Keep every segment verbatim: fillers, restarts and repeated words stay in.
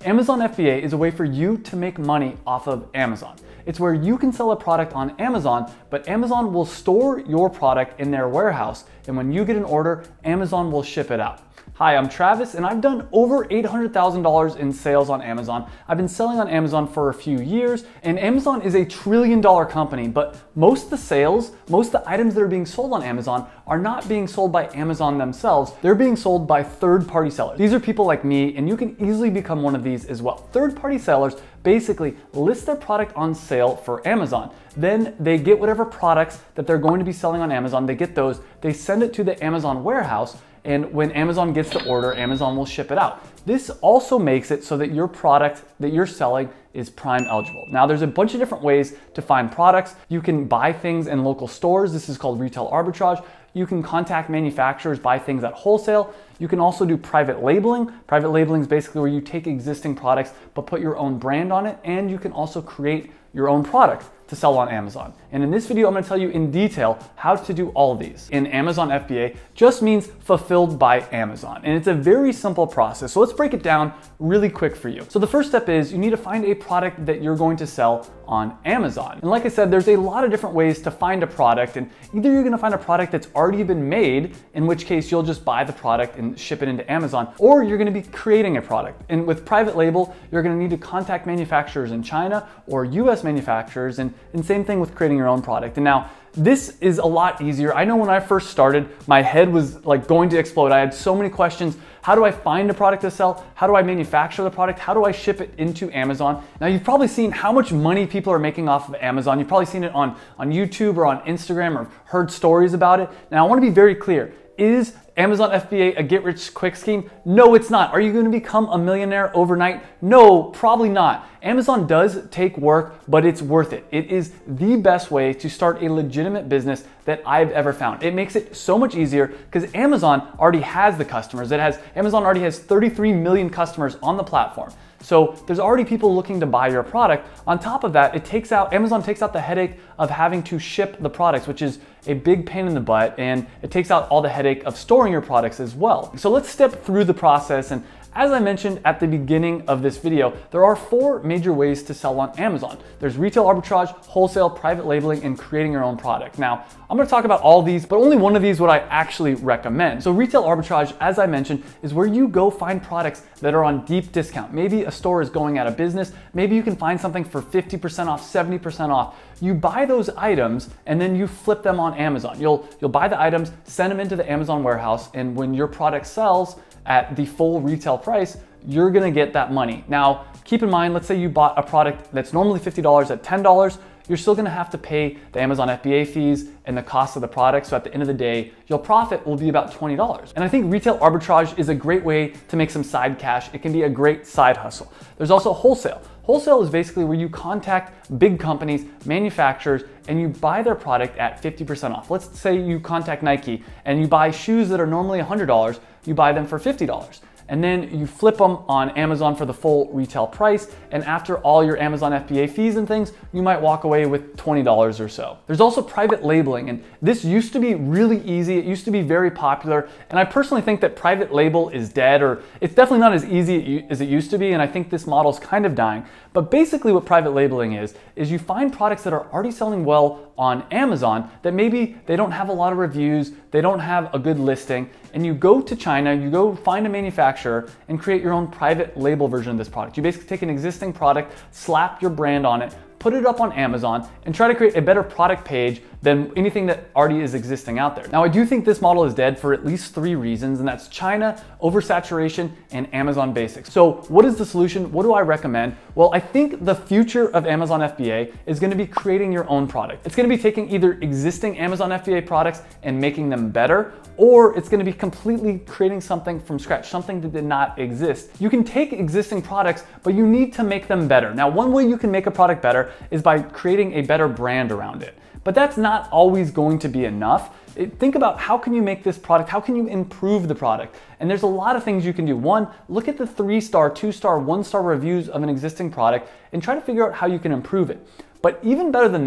Amazon F B A is a way for you to make money off of Amazon. It's where you can sell a product on Amazon, but Amazon will store your product in their warehouse, and when you get an order, Amazon will ship it out. Hi, I'm Travis, and I've done over eight hundred thousand dollars in sales on Amazon. I've been selling on Amazon for a few years, and Amazon is a trillion dollar company, but most of the sales, most of the items that are being sold on Amazon are not being sold by Amazon themselves. They're being sold by third-party sellers. These are people like me, and you can easily become one of these as well. Third-party sellers basically list their product on sale for Amazon. Then they get whatever products that they're going to be selling on Amazon, they get those, they send it to the Amazon warehouse, and when Amazon gets the order, Amazon will ship it out. This also makes it so that your product that you're selling is Prime eligible. Now, there's a bunch of different ways to find products. You can buy things in local stores. This is called retail arbitrage. You can contact manufacturers, buy things at wholesale. You can also do private labeling. Private labeling is basically where you take existing products but put your own brand on it, and you can also create your own product to sell on Amazon. And in this video, I'm gonna tell you in detail how to do all of these. In Amazon F B A just means fulfilled by Amazon. And it's a very simple process. So let's break it down really quick for you. So the first step is you need to find a product that you're going to sell on Amazon. And like I said, there's a lot of different ways to find a product, and either you're gonna find a product that's already been made, in which case you'll just buy the product and ship it into Amazon, or you're gonna be creating a product. And with private label, you're gonna need to contact manufacturers in China or U S manufacturers, and, and same thing with creating your own product. And now, this is a lot easier. I know when I first started, my head was like going to explode. I had so many questions. How do I find a product to sell? How do I manufacture the product? How do I ship it into Amazon? Now, you've probably seen how much money people are making off of Amazon. You've probably seen it on, on YouTube or on Instagram or heard stories about it. Now, I want to be very clear. Is Amazon F B A a get-rich-quick scheme? No, it's not. Are you going to become a millionaire overnight? No, probably not. Amazon does take work, but it's worth it. It is the best way to start a legitimate business that I've ever found. It makes it so much easier because Amazon already has the customers. It has Amazon already has thirty-three million customers on the platform. So there's already people looking to buy your product. On top of that, it takes out, Amazon takes out the headache of having to ship the products, which is a big pain in the butt, and it takes out all the headache of storing your products as well. So let's step through the process. And as I mentioned at the beginning of this video, there are four major ways to sell on Amazon. There's retail arbitrage, wholesale, private labeling, and creating your own product. Now, I'm gonna talk about all these, but only one of these would I actually recommend. So retail arbitrage, as I mentioned, is where you go find products that are on deep discount. Maybe a store is going out of business. Maybe you can find something for fifty percent off, seventy percent off. You buy those items and then you flip them on Amazon. You'll, you'll buy the items, send them into the Amazon warehouse, and when your product sells at the full retail price, you're gonna get that money. Now, keep in mind, let's say you bought a product that's normally fifty dollars at ten dollars, you're still gonna have to pay the Amazon F B A fees and the cost of the product. So at the end of the day, your profit will be about twenty dollars. And I think retail arbitrage is a great way to make some side cash. It can be a great side hustle. There's also wholesale. Wholesale is basically where you contact big companies, manufacturers, and you buy their product at fifty percent off. Let's say you contact Nike and you buy shoes that are normally one hundred dollars, you buy them for fifty dollars. And then you flip them on Amazon for the full retail price. And after all your Amazon F B A fees and things, you might walk away with twenty dollars or so. There's also private labeling, and this used to be really easy. It used to be very popular. And I personally think that private label is dead, or it's definitely not as easy as it used to be. And I think this model is kind of dying. But basically what private labeling is, is you find products that are already selling well on Amazon that maybe they don't have a lot of reviews, they don't have a good listing, and you go to China, you go find a manufacturer and create your own private label version of this product. You basically take an existing product, slap your brand on it, put it up on Amazon, and try to create a better product page than anything that already is existing out there. Now, I do think this model is dead for at least three reasons, and that's China, oversaturation, and Amazon basics. So what is the solution? What do I recommend? Well, I think the future of Amazon F B A is gonna be creating your own product. It's gonna be taking either existing Amazon F B A products and making them better, or it's gonna be completely creating something from scratch, something that did not exist. You can take existing products, but you need to make them better. Now, one way you can make a product better is by creating a better brand around it. But that's not always going to be enough. It, think about how can you make this product, how can you improve the product? And there's a lot of things you can do. One, look at the three star, two star, one star reviews of an existing product and try to figure out how you can improve it. But even better than that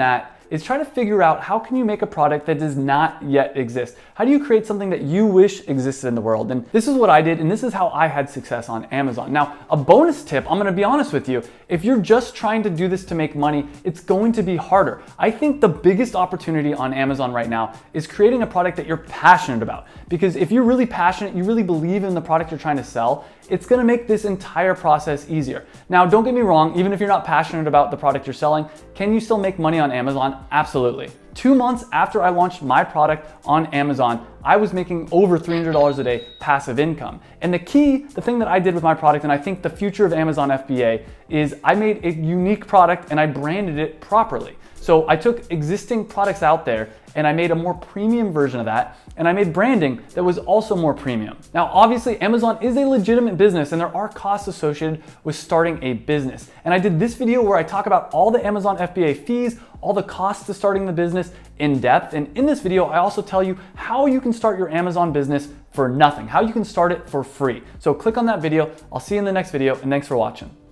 is try to figure out how can you make a product that does not yet exist? How do you create something that you wish existed in the world? And this is what I did, and this is how I had success on Amazon. Now, a bonus tip, I'm gonna be honest with you, if you're just trying to do this to make money, it's going to be harder. I think the biggest opportunity on Amazon right now is creating a product that you're passionate about. Because if you're really passionate, you really believe in the product you're trying to sell, it's gonna make this entire process easier. Now, don't get me wrong, even if you're not passionate about the product you're selling, can you still make money on Amazon? Absolutely. Two months after I launched my product on Amazon, I was making over three hundred dollars a day passive income. And the key, the thing that I did with my product, and I think the future of Amazon F B A, is I made a unique product and I branded it properly. So I took existing products out there and I made a more premium version of that, and I made branding that was also more premium. Now, obviously, Amazon is a legitimate business and there are costs associated with starting a business. And I did this video where I talk about all the Amazon F B A fees, all the costs to starting the business in depth. And in this video, I also tell you how you can start your Amazon business for nothing, how you can start it for free. So click on that video. I'll see you in the next video, and thanks for watching.